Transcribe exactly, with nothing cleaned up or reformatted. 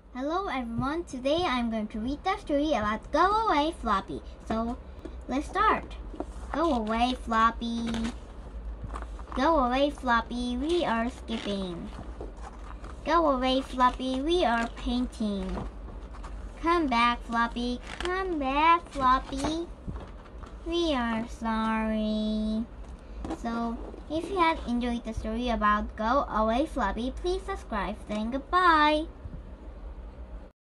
Hello everyone, today I'm going to read the story about Go Away Floppy. So let's start. Go away Floppy. Go away Floppy, we are skipping. Go away Floppy, we are painting. Come back Floppy, come back Floppy. We are sorry. So if you had enjoyed the story about Go Away Floppy, please subscribe. Then goodbye.